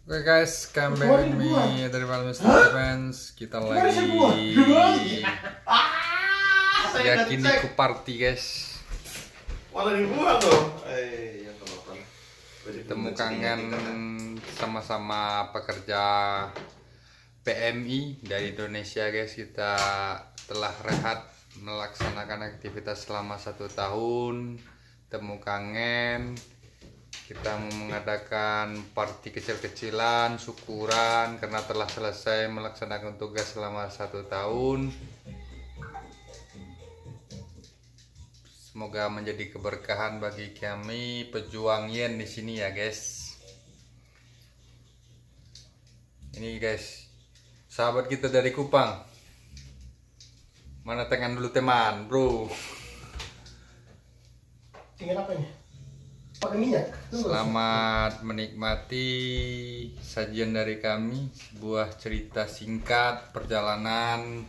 Oke guys, come back with me dari Malam Fans. Kita lagi yakiniku party guys. Malah dibuang dong. Temu kangen sama-sama pekerja PMI dari Indonesia guys. Kita telah rehat melaksanakan aktivitas selama 1 tahun. Temu kangen. Kita mau mengadakan party kecil-kecilan, syukuran karena telah selesai melaksanakan tugas selama 1 tahun. Semoga menjadi keberkahan bagi kami pejuang Yen di sini ya guys. Ini guys, sahabat kita dari Kupang. Mana tangan dulu teman, bro. Tinggal apa ini? Pakai minyak. Selamat menikmati sajian dari kami, sebuah cerita singkat perjalanan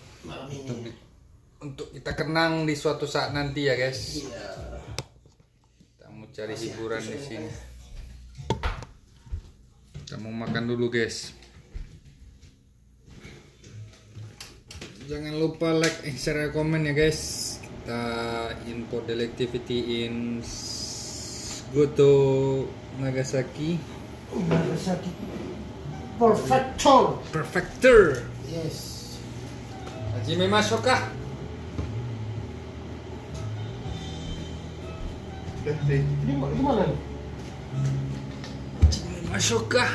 untuk kita kenang di suatu saat nanti ya guys. Iya. Kita mau cari hiburan di sini. Kita mau makan dulu guys. Jangan lupa like, share, komen ya guys. Kita info activity in Goto Nagasaki. Nagasaki Perfector. Yes. Hajime masuk kah? Ini mana nih? Hajime masuk kah?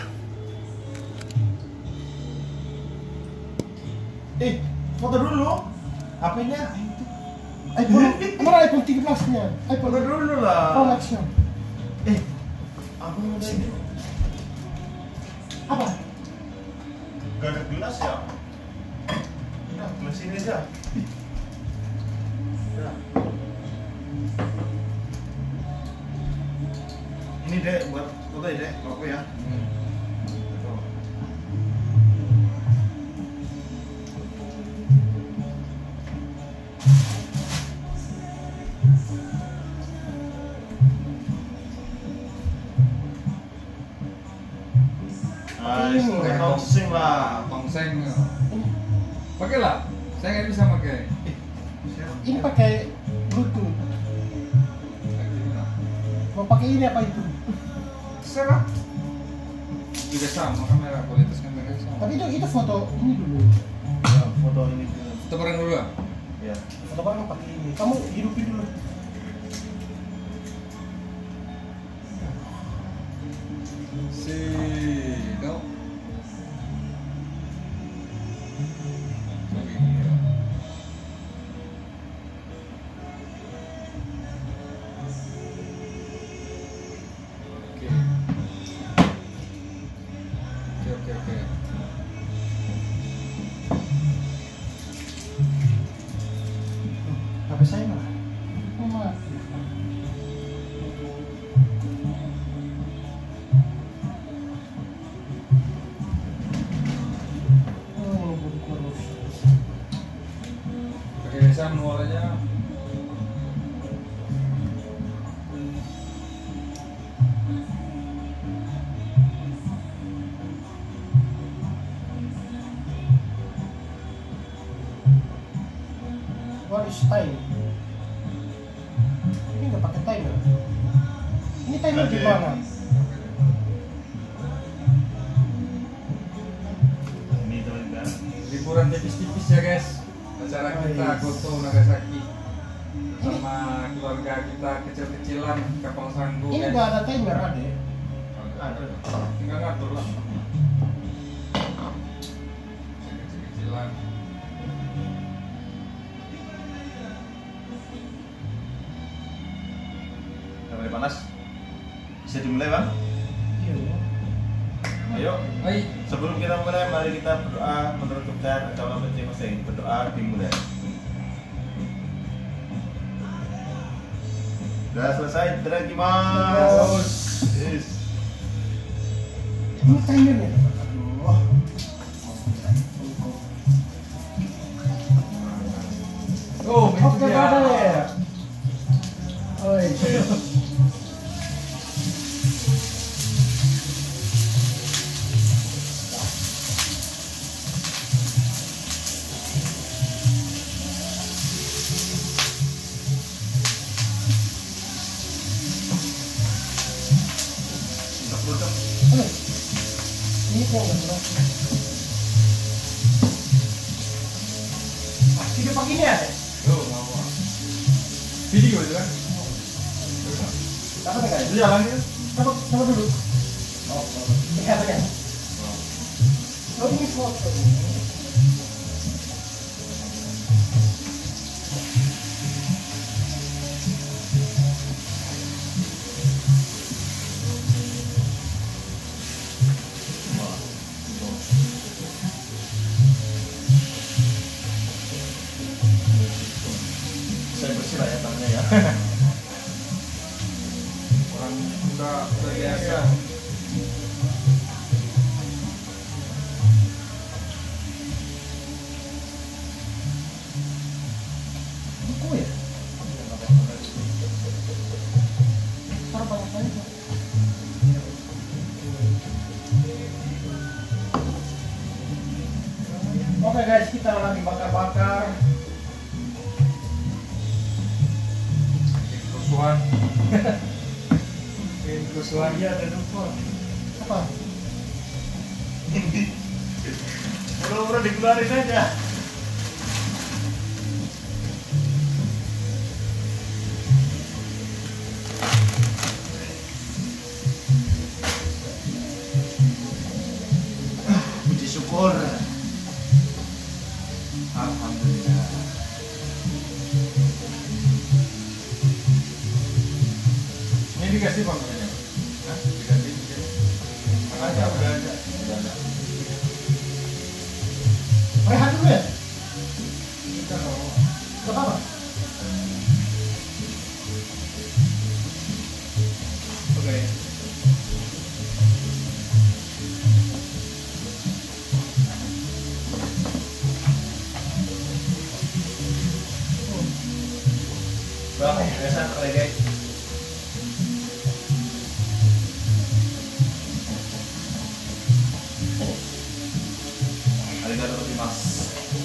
Foto dulu. HP-nya iPhone. Mana iPhone 13-nya? iPhone Foto dulu lah. Pro Max-nya. Apa ini? Apa? Gak ada gelas ya? Ya, gelas ini aja. Ya. Ini dek buat foto ya dek, aku ya. Tongseng lah. Tongseng. Pakai lah. Saya nggak bisa pakai. Ini pakai Bluetooth. Mau pakai ini apa itu? Serap. Juga sama kamera, kualitas kamera sama. Tapi itu foto ini dulu. Ya, foto ini dulu. Foto bareng dulu ah. Ya. Foto bareng pakai ini. Kamu hidupin dulu. No. Oke. HP saya mana? Mati. Pakai manual aja. What is time? Ini nggak pakai timer. Ini timer Oke. gimana? Ini teman-teman. Liburan tipis-tipis ya guys. Acara kita Nice. Goto Nagasaki sama keluarga kita kecil-kecilan kapal sanggu Ini guys. nggak ada timer ada ya? Ada. Tinggal ngatur lah. Kecil-kecilan. Kamera panas. Bisa dimulai bang? Iya. Ayo. Hai. Sebelum kita mulai, mari kita berdoa menurut kepercayaan agama masing-masing. Berdoa dimulai. Sudah selesai, Mas. Yes. Ini timernya. Aduh. Oh, itu Oke, dia. ada ya. Oh, iya. Ini kok nggak jelas. Tiga pagi ini ada. Yo, nggak mau. Video itu kan? Apa nih guys? Itu jalan gitu. Coba dulu. Oh, ini apa ya? Oh, ini foto. Saya bersih lah ya tangannya ya. Orang udah biasa. Buku ya? Taruh banyak-banyak. Oke guys, kita lagi bakar-bakar. Kerusuhan. Kerusuhan dia ada lupa. Apa? Udah dikeluarin aja. Puji syukur. Alhamdulillah. Ini dikasih bang katanya? Hah? Dikasih? Ada, udah ada. Rehat dulu ya? Kita mau. Gak apa-apa? Oke. Bang, biasa lagi. Arigatou gozaimasu.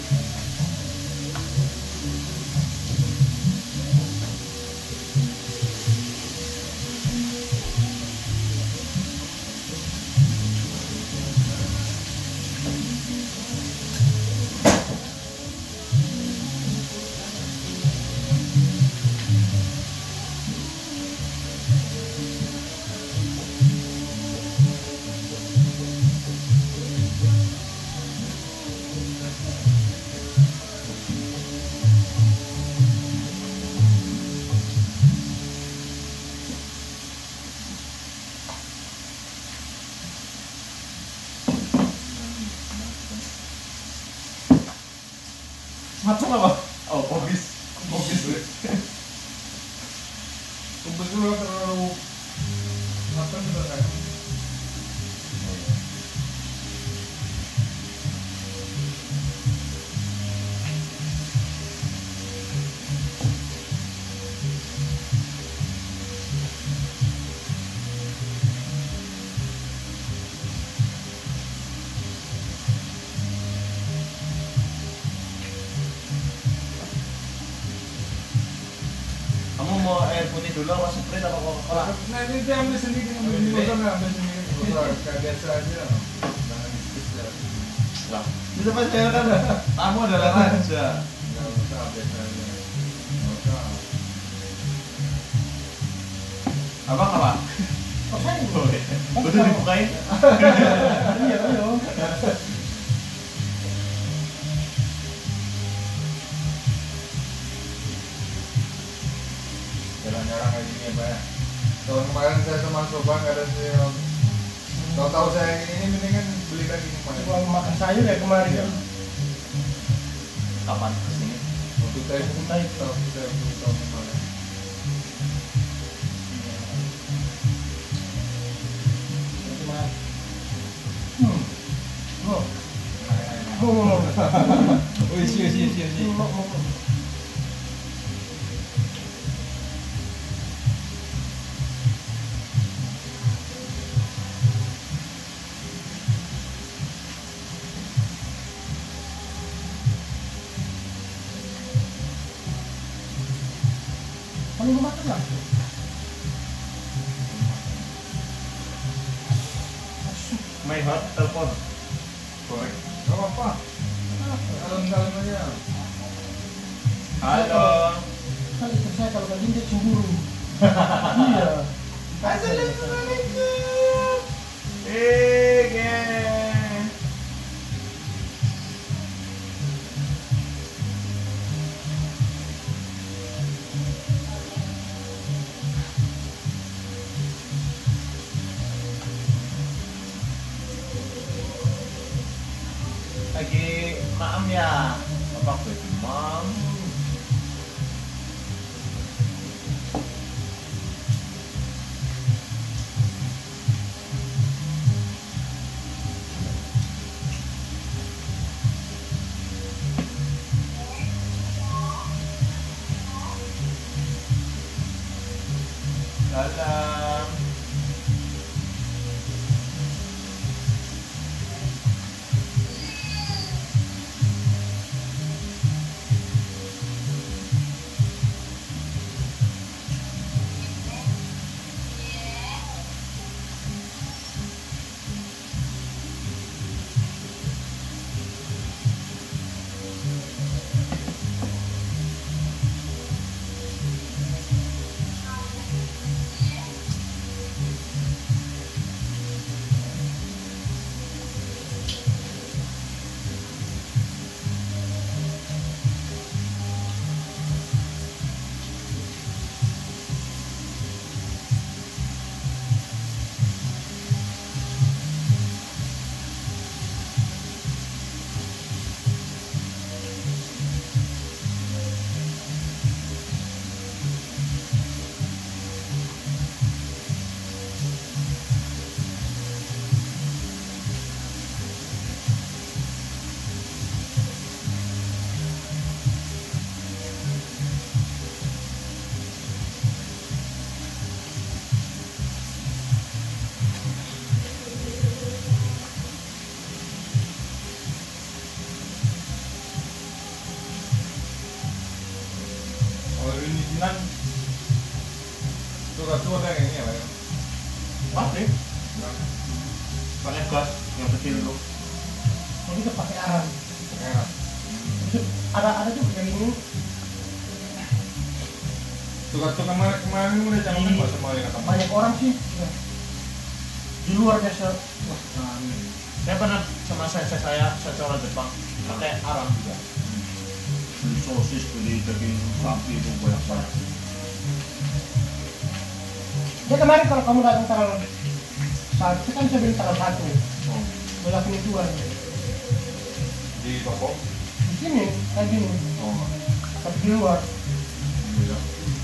Matang apa? Oh, bogis. Bogis gue. Kumpul dulu terlalu matang gitu kan. Kamu mau air putih dulu apa Sprite apa Coca-Cola? Nah ini dia ambil sendiri, ambil di botol, ambil sendiri di botol, kayak biasa aja. Jangan spesial. Lah, bisa pas saya kan tamu adalah raja. Nggak usah biasa aja. Nggak usah. Abang apa? Apa ini? Oh, iya. Udah dibukain. Iya, iya. Jarang-jarang kayak gini ya Pak ya. Tahun kemarin saya sama Soba nggak ada sih. Tahu-tahu saya ini mendingan beli lagi kemarin. Cuma makan sayur ya kemarin ya. Kapan kesini? Waktu saya tahun kemarin. Cuma Oh, isi. kamu mau makan nggak? My hot telepon. Boleh. Gak apa-apa. Kalem-kalem aja. Halo. Kan istri saya kalau kayak gini dia cemburu. Iya. Assalamualaikum. Geng. Lagi maam ya, bapak gue mam. Salam. Kalau ini Jinan suka kayak ini ya, Pak ya? Pasti. Nah, Pakai gas yang kecil tuh. Jadi kita pakai arang. enak. Ada juga kayak gini. Suka kemarin udah jangan lupa sama yang kata Banyak orang sih. Ya. Di luar desa. Wah, nah, ini. Saya pernah sama saya orang Jepang pakai arang juga. Beli sosis, beli daging sapi itu banyak. Dia kemarin kalau kamu datang tanggal 1, kan saya beli tanggal 1. Oh. Bola penituan. di toko. Di sini, kayak gini. Oh. Tapi di luar. Iya.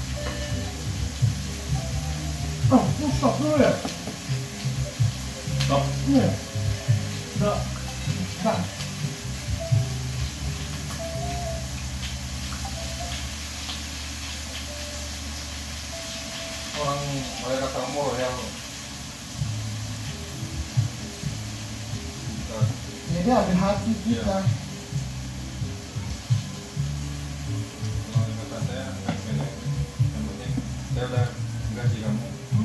Oh, ini stop dulu ya? Stop. Iya. Udah. Nah, Orang mereka kata murah ya. jadi ambil hati kita. Kalau kata saya kan beda. Yang penting saya udah gaji kamu.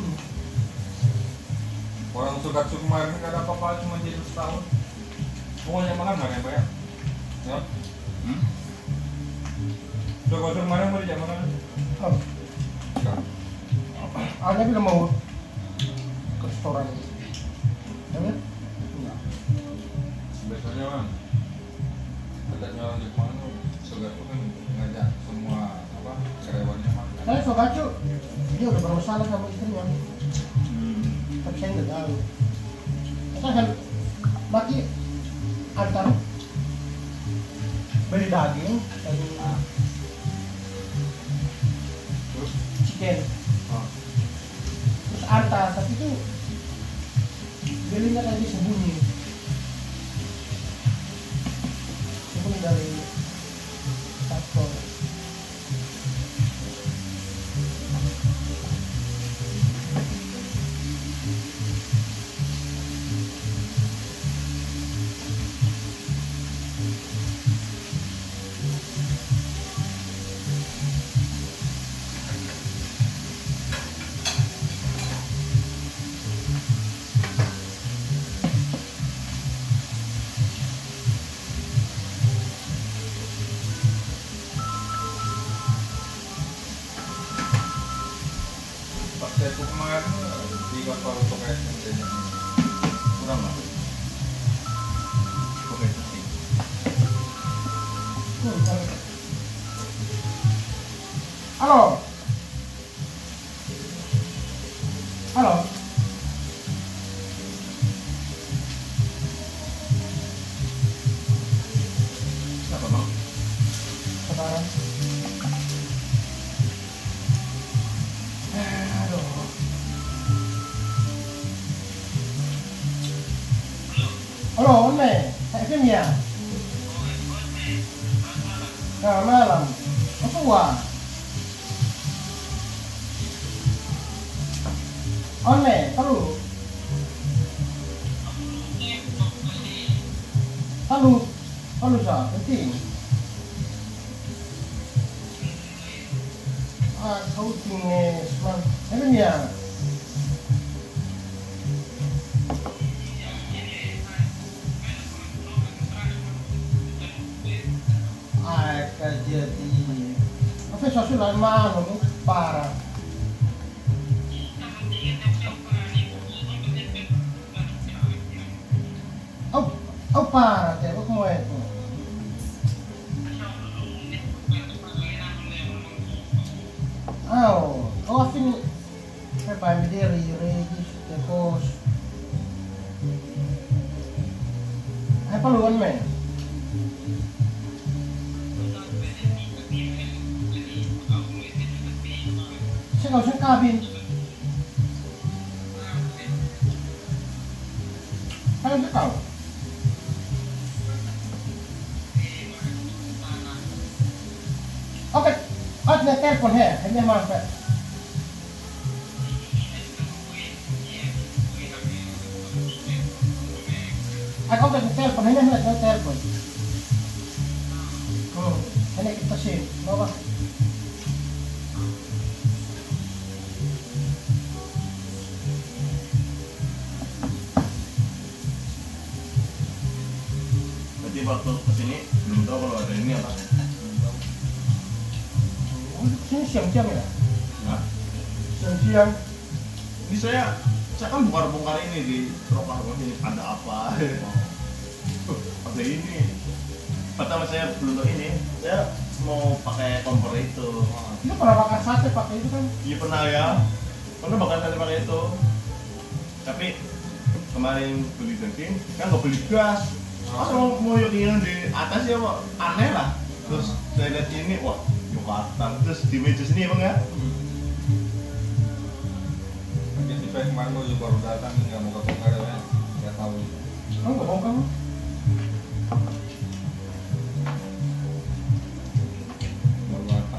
Orang suka kemarin nggak ada apa-apa, cuma jadi setahun. Pokoknya makan ya Pak ya. Ya. Suka kemarin mau dijak makan. Oh, Enggak. Anda bilang mau ke restoran. Ya, kan? Enggak. Biasanya kan katanya orang Jepang tuh suka tuh kan ngajak semua apa karyawannya makan. Saya Sogacu, dia udah bermasalah sama istrinya. Tapi saya nggak tahu. Kita kan lagi antar beli daging, Terus chicken, ah, terus antar, tapi itu belinya tadi sembunyi dari kantor. berapa untuk SMT-nya? kurang lah. Oke, sih. Halo. Halo. Siapa bang? Sekarang. Aduh. Halo, One. FM ya? Selamat malam. Apa wah? One, tahu? Tahu sah, penting. Kau tinggal semang. FM ya? Kerja di apa sosial mana nih parah. Oh parah teh, aku mau itu. Kau afin apa yang regis tekos. Apa luan men? Saya nggak usah kabin. Kalian tuh tahu? Oke, ada telepon ya, hanya manfaat. Aku udah telepon, hanya telepon. Hanya kita sih, bawa. Waktu kesini belum tahu kalau ada ini apa. Sini siang-siang ya? Nah, Siang-siang. ini saya kan bongkar ini di rokah ini ada apa? Ada ini. Pertama saya belum tahu ini, saya mau pakai kompor itu. Itu pernah bakar sate pakai itu kan? Iya pernah ya, pernah bakar sate pakai itu. Tapi kemarin beli bensin kan nggak beli gas. Mau yang di atas ya mau aneh lah. Terus saya lihat ini, wah Yucatan. Terus di meja sini emang ya. Mungkin si Pak kemarin gue juga baru datang nggak mau ketemu ya, nggak tahu. Oh nggak mau kamu? Baru datang.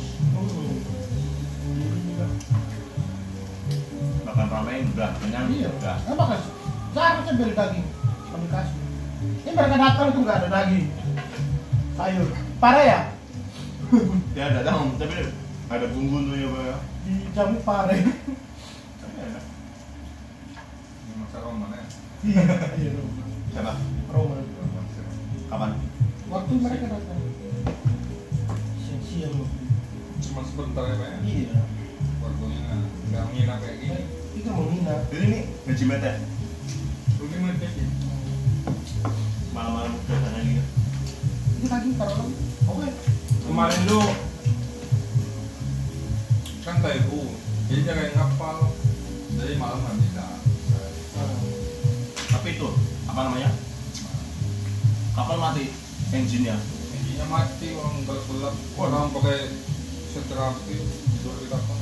Makan ramen udah, kenyang Iya. udah. Apa kan? Saya harusnya beli daging, kalau dikasih. Ini mereka datang itu nggak ada daging, sayur. Parah ya? Ya ada dong, tapi ada bumbu tuh ya Pak ya. Dijamu parah. Enak. Ini masalah mana ya? Iya. Siapa? Roman. Kapan? Waktu mereka datang. Siang-siang. Cuma sebentar ya Pak ya? Iya. Waktunya nggak nginap kayak gini. Itu mau nginap. Jadi ini gaji mete. Rugi mati sih. Malam-malam udah sana gitu. Itu lagi taruh. Oke. Kemarin lu kan Taibu, jadi jangan ngapal. Jadi malam nggak bisa. Tapi itu apa namanya? Kapal mati engine-nya. Intinya mati orang gelap-gelap. Orang pakai seterapi tidur di kapal.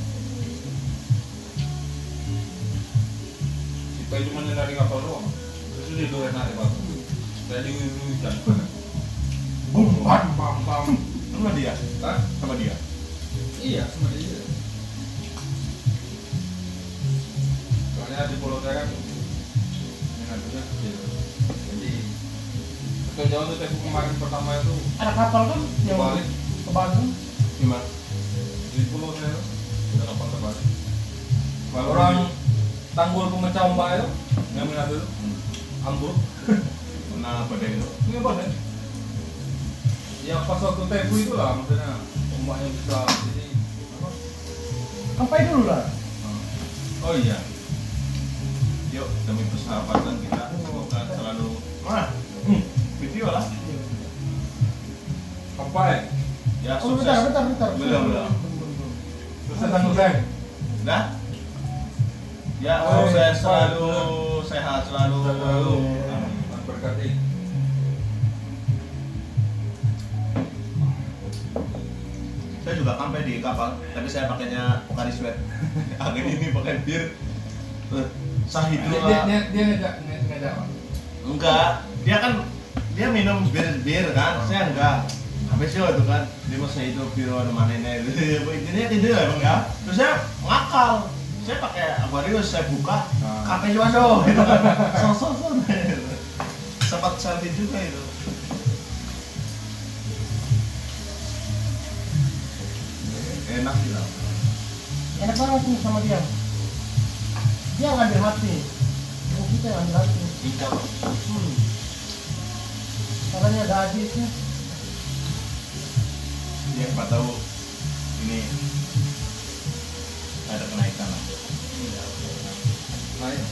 Kita cuma nyari kapal doang. Terus tidur enak di batu. Saya di hujan. Bum bam. Bam bam. Sama dia? Hah? Sama dia? Iya, sama dia. Soalnya di pulau saya kan minatnya kecil. Jadi jauh tuh tempo kemarin pertama itu Ada kapal kan yang Balik. ke Bandung. Gimana? di pulau saya tuh udah kapal terbalik. Orang tanggul pemecah ombak itu yang minat itu ambruk. Kena badai itu. Ini apa deh? Ya pas waktu tempo itu lah maksudnya ombaknya bisa jadi apa? Sampai dulu lah. Oh iya. yuk demi persahabatan kita semoga selalu video lah Sampai. ya Oh, sukses. bentar. Belum. Sukses. Dah? Ya, Oh, sukses iya. selalu, sehat selalu. Tuhan berkati. Saya juga sampai di kapal, tapi saya pakainya Pocari Sweat. Angin ini pakai bir. Sahidul. Dia ngejak. Enggak, dia minum bir kan, saya enggak. Habis itu kan, dia masa itu bir warna mana ini, intinya itu emang ya. Terus saya ngakal, saya pakai Aquarius, saya buka, kafe Jojo, gitu kan, so. Sempat selfie juga itu. Enak sih lah. Enak banget nih sama dia. Dia ngambil hati. Yang kita yang ngambil hati. Hijau. Caranya ada habisnya. Dia nggak tahu ini ada kenaikan lah. Naik.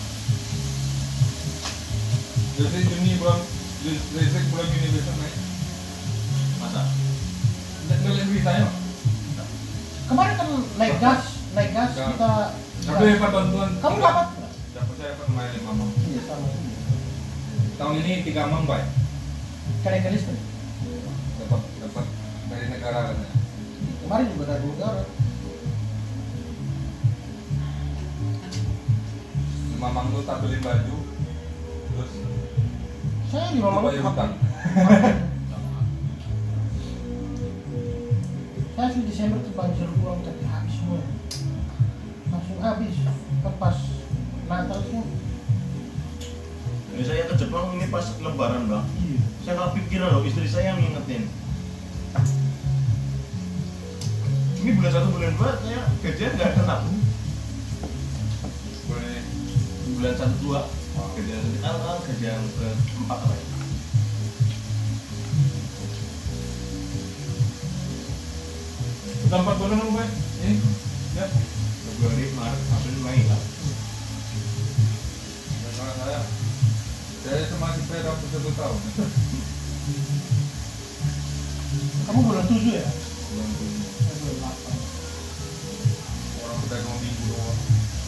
Jadi Juni bulan Juni besok naik. Masa? Nggak lihat beritanya. Kemarin kan naik gas kita. Tapi dapat bantuan. Kamu dapat? Dapat saya dapat main 5 mam. Iya sama. Tahun ini 3 mam baik. Kenaikan listrik. Dapat dari negara katanya. Kemarin juga dari negara. 5 mam tuh tak beli baju. Terus Saya di Mamang bayar hutang. Saya di Desember tuh banjir uang tapi habis semua. Langsung habis. Pas Natal tuh. Jadi saya ke Jepang ini pas Lebaran bang. Iya. Saya nggak pikiran loh, istri saya yang ngingetin. Ini bulan 1 bulan 2 saya gajian nggak kena. Boleh. Bulan 1 2 gajian gajian ke-4 apa ya? Udah 4 bulan apa baik? Ini. Ya. Februari, Maret, April, Mei lah. Kalau saya cuma di perak 1 tahun. Kamu bulan 7 ya? Bulan 7. Saya bulan 8. Orang udah 2 minggu doang.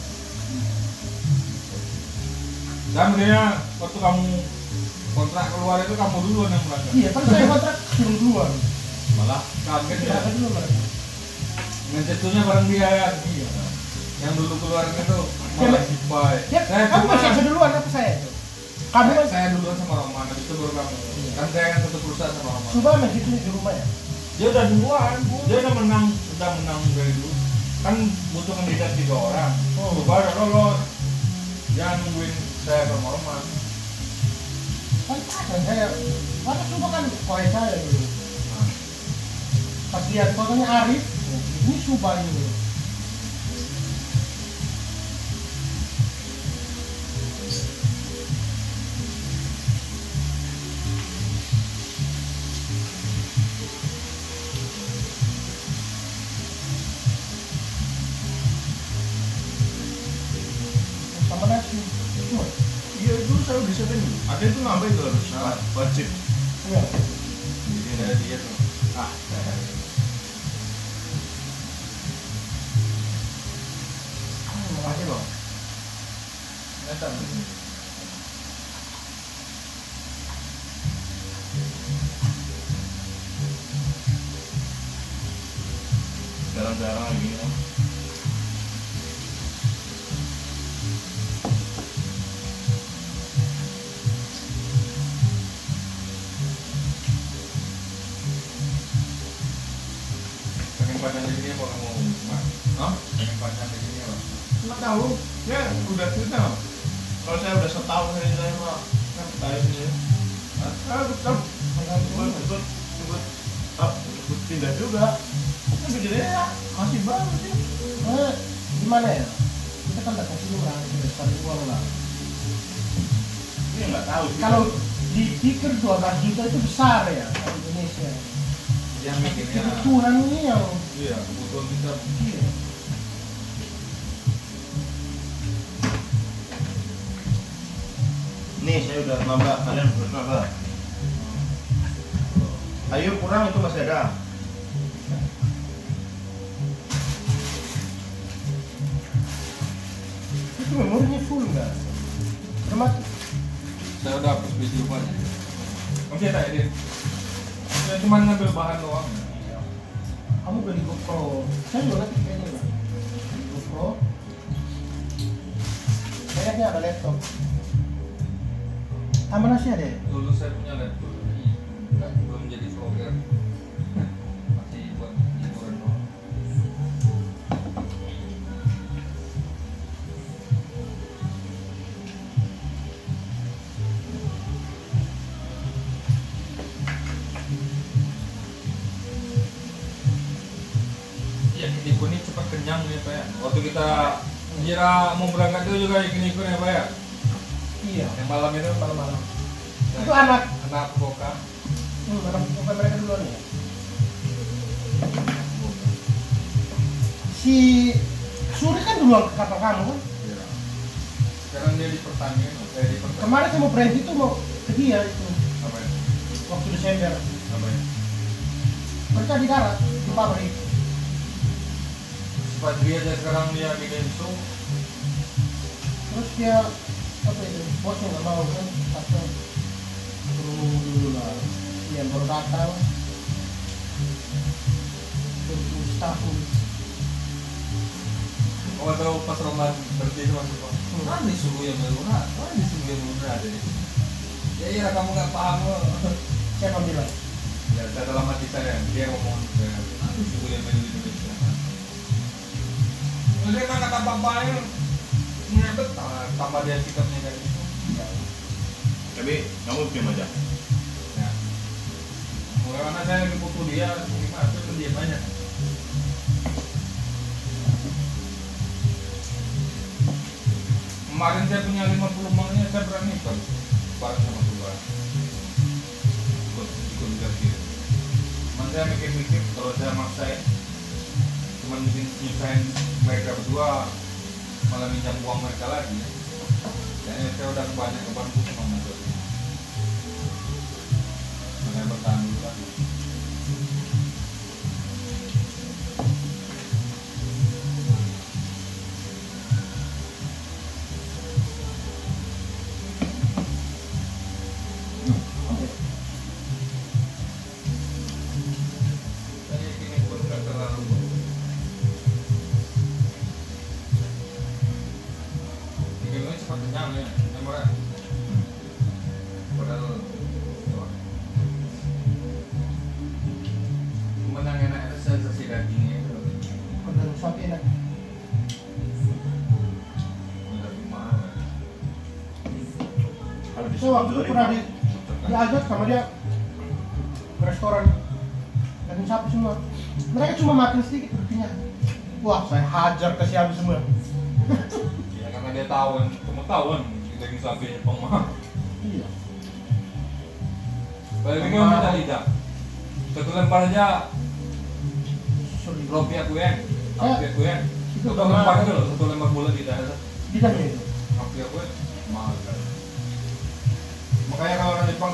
Dan sebenarnya waktu kamu kontrak keluar itu kamu duluan yang melanggar. Iya, kan saya kontrak suruh duluan. Malah Kaget ya. Saya dulu mereka. Ngecetunya bareng dia ya. Iya. Yang dulu keluar itu malah Jipai. Ya, kamu masih ada duluan apa saya? Kamu masih saya duluan sama Roman, habis itu baru kamu. Iya. Kan saya yang satu perusahaan sama Roman. coba masih itu di rumah ya? Dia udah duluan, dia udah menang dari dulu. Kan butuh kandidat 3 orang. Oh. Coba udah lolos. Jangan nungguin saya sama Roman. Kan saya, warna coba kan koin saya dulu. Nah, Pas lihat fotonya Arif, ini Subah ini. Sama nasi. Cuma, iya itu saya udah siapin. Ada itu nambah itu harus wajib. iya. jadi ada dia tuh. Makasih bang. Datang. Jarang-jarang lagi ini bang. Saking panjang di sini apa kamu Mas? Hah? Saking panjang di sini apa? Nggak tahu. Ya udah cerita. Kalau saya udah setahun ini saya mah kan tahu ini. Tetap ikut pindah juga. Tapi jadi ya masih baru sih. Gimana ya? Kita kan udah kasih orang, besar uang lah. Ini nggak tahu sih. Kalau dipikir 12 juta itu besar ya di Indonesia. Yang mikirnya Kebutuhan ini yang iya kebutuhan kita. iya. Nih saya udah nambah, kalian harus nambah. Ayo kurang itu masih ada. Itu memorinya full nggak? Termati. Saya udah hapus video banyak. Masih ada edit. Saya cuma ngambil bahan doang. Kamu beli GoPro. Saya juga nanti kayaknya nggak. GoPro. Kayaknya ada laptop. Tambah nasi ada ya? Dulu saya punya laptop. Enggak, belum jadi vlogger. Masih buat hiburan doang. Ya, Kiniko ini cepat kenyang ya Pak ya. Waktu kita kira mau berangkat itu juga Kiniko ya Pak ya. Iya. Yang malam itu Malam-malam. Nah, Itu anak. anak Boka. Anak bukan mereka duluan ya. Si Suri kan duluan ke kapal kamu kan? Iya. Sekarang dia di pertanian, di pertanian. Kemarin saya mau brand itu mau ke dia itu Apa ya? waktu Desember. Apa ya? Mereka di darat di pabrik. Fadri aja sekarang dia di Denso. Terus dia apa itu bosnya nggak mau kan? Kata suruh dulu lah. Dia baru datang. Terus tahun. Oh tahu pas Roman berhenti sama si Pak. Mana disuruh yang melunat? Mana disuruh yang melunat ini? Ya iya kamu nggak paham loh. Siapa bilang? Ya saya dalam hati saya dia ngomong mana disuruh yang melunat Indonesia. Dia kan kata bapaknya nyebet tambah dia sikapnya kayak gitu. Tapi kamu diam aja. Ya. Mulai mana saya diputu dia, gimana tuh dia banyak. Kemarin saya punya 50 mangnya saya berani kan bareng sama Tuhan ikut ganti. Cuman saya mikir-mikir kalau saya maksain cuman bikin nyusahin mereka berdua malah minjam uang mereka lagi. Kayaknya saya udah banyak kebantu sama mereka. Makanya bertahan dulu lagi. Saya kini pun gak terlalu ini cepat kenyang ya, murah. Padahal cuman yang enak itu sensasi dagingnya itu Kalau sapi enak. udah mahal ya. Kalau di Saya waktu itu pernah diajak sama dia ke restoran daging sapi semua. Mereka cuma makan sedikit udah kenyang. Wah, saya hajar ke si habis semua. Ya karena dia tahu kan, kamu tahu kan daging sapinya pemahal. Iya. Balik lagi minta lidah. Satu lembar aja Sorry. rupiah kuen, rupiah kuen. Itu Satu lembar itu loh, satu lembar bulat lidah. Lidahnya itu. Rupiah kuen mahal kan. Makanya kalau orang Jepang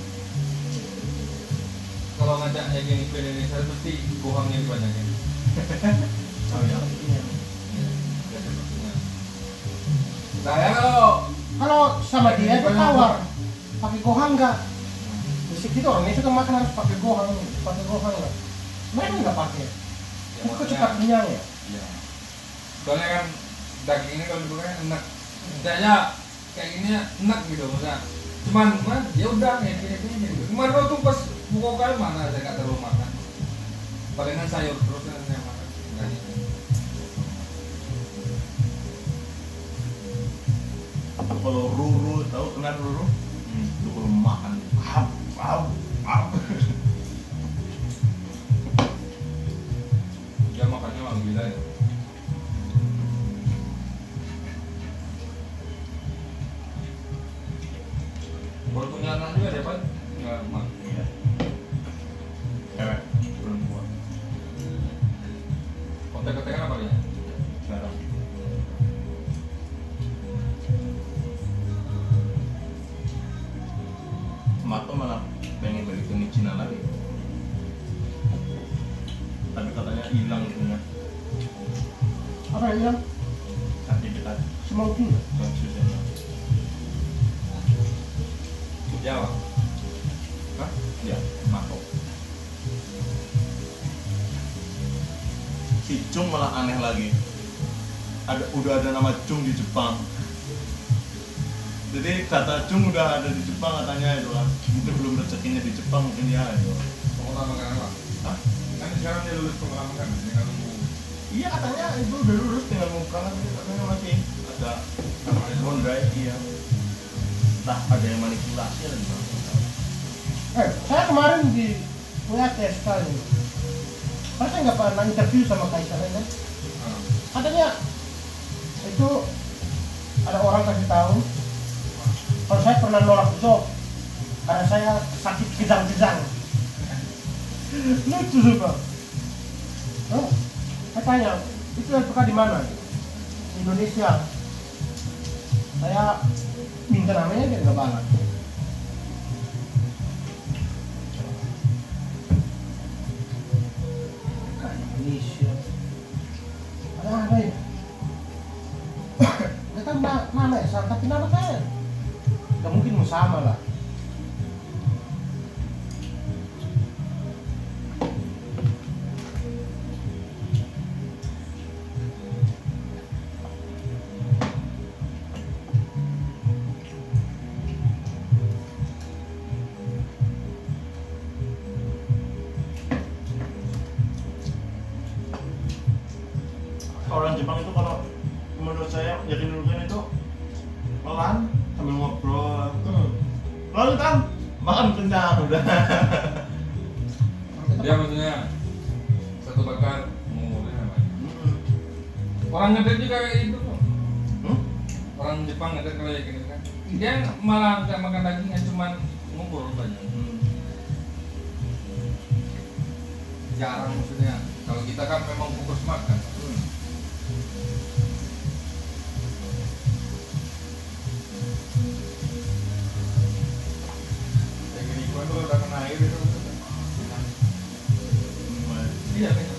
kalau ngajaknya gini ke Indonesia pasti gohangnya dibanyakin. Oh ya. Iya. Saya Kalau sama dia dia tawar pakai gohang nggak? Musik itu orang Indonesia kan makan harus pakai gohang nggak? Mereka nggak pakai. Itu kok cepat kenyang ya? Iya. Soalnya kan daging ini kalau dibuka enak. Misalnya kayak gini enak gitu maksudnya. Cuman ya udah ya gini gitu. Cuman lo tuh pas buka kali mana saya nggak terlalu makan. Palingan sayur terus yang saya makan. Enggak gitu. Kalau Ruru tahu kenal Ruru? Itu kalau makan Dia makannya orang gila ya. Baru punya anak juga dia Pak? Enggak, mak. Iya. Cewek perempuan. Kontek-kontekan apa dia? Sekarang. emak tuh malah pengen balik ke Cina lagi. Tapi katanya hilang itunya Apa yang hilang? sertifikat Semua itu nggak? konstitusional. Jawa. Hah? Ya, Mako. Si Chung malah aneh lagi. Udah ada nama Chung di Jepang. Jadi kata Chung udah ada di Jepang katanya itu kan. Mungkin belum rezekinya di Jepang mungkin ya itu. Pengalaman kan apa? Hah? Kan sekarang dia lulus pengalaman kan, tinggal nunggu. Iya katanya itu udah lulus tinggal mau berangkat tapi katanya masih ada bondai iya. Entah ada yang manipulasi atau gimana. Saya kemarin di WATS kali. Saya nggak pernah interview sama Kaisar kan? Katanya itu ada orang kasih tahu kalau saya pernah nolak job karena saya sakit kejang-kejang. Lucu juga. Oh, saya tanya, itu LPK di mana? Indonesia. Saya minta namanya dia nggak balas. Indonesia. Ada ya? Dia kan nama ya, tapi nama saya. Gak mungkin sama lah. Orang Jepang itu kalau menurut saya yakin rugen itu pelan sambil ngobrol. Lalu kan makan kenyang udah. Dia maksudnya satu bakar ngomongin namanya. Orang ngedet juga kayak itu kok. Orang Jepang ngedet kalau kayak gitu kan. Dia malah nggak makan dagingnya, cuman ngumpul banyak. Jarang maksudnya. Kalau kita kan memang fokus makan. Kayak gini, gua tuh udah kena air itu. Iya,